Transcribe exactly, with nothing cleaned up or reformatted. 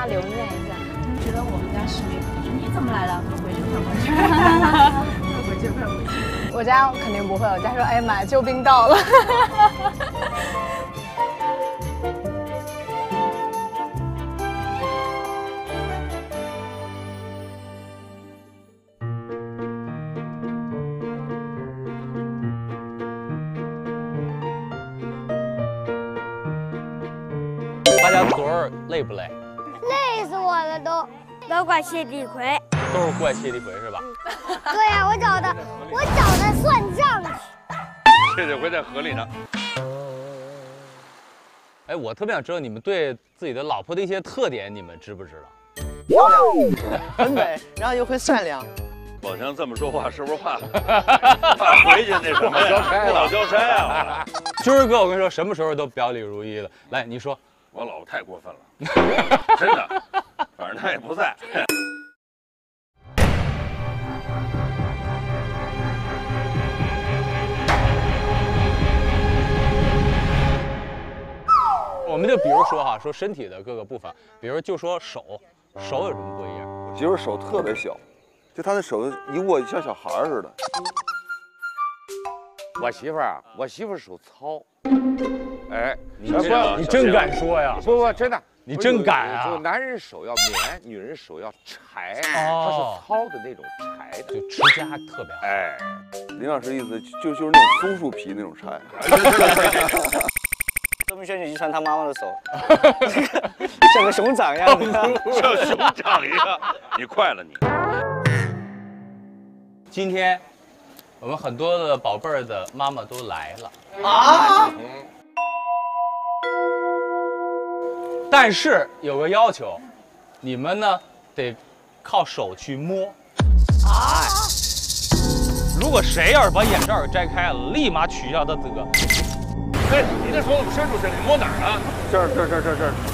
妈留念一下。 觉得我们家使命，你怎么来了？快回去，快回去，快回去，快回去。 我家肯定不会，我家说哎呀妈呀，救兵到了。 大家昨儿累不累？ 累死我了都，都怪谢地奎。 都是怪谢地奎是吧？ 对呀、啊，我找的，我找的算账去。 谢地奎在河里呢。 哎，我特别想知道你们对自己的老婆的一些特点，你们知不知道？ 漂亮，很美，然后又会善良。 宝强这么说话，是不是怕怕回去那什么呀？不好交差啊！ 军儿哥，我跟你说，什么时候都表里如一了。来，你说。 我老婆太过分了，真的，反正她也不在。 我们就比如说哈，说身体的各个部分，比如就说手，手有什么不一样？ 我媳妇手特别小，就她那手一握像小孩似的。 我媳妇儿啊，我媳妇儿手糙。哎， 你真你真敢说呀？ 不不，真的， 你真敢啊！ 就男人手要绵，女人手要柴， 哦、 它是糙的那种柴的， 就持家特别好。 哎， 林老师意思就就是那种松树皮那种柴。 这么轩就遗传他妈妈的手，像个熊掌一样的， 像熊掌一样。你快了你。 今天我们很多的宝贝儿的妈妈都来了。 啊！ 但是有个要求，你们呢得靠手去摸。啊！如果谁要是把眼罩给摘开了，立马取消他资格。 哎，你那手怎么伸出去了？你摸哪儿啊？ 这儿这儿这儿这儿这儿。